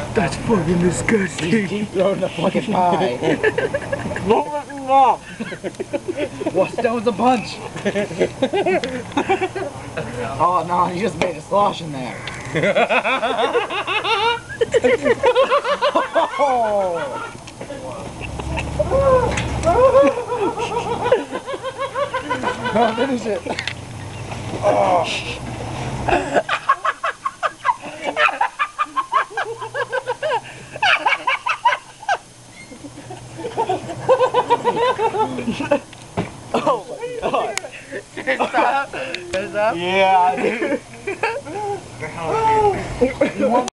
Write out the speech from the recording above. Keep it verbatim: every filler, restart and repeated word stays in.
That's fucking disgusting. Keep throwing the fucking pie. Don't let me off. What? That was a punch. Oh no, you just made a slosh in there. Oh. No, finish it. Oh. Oh my god. Stop. Stop. Yeah.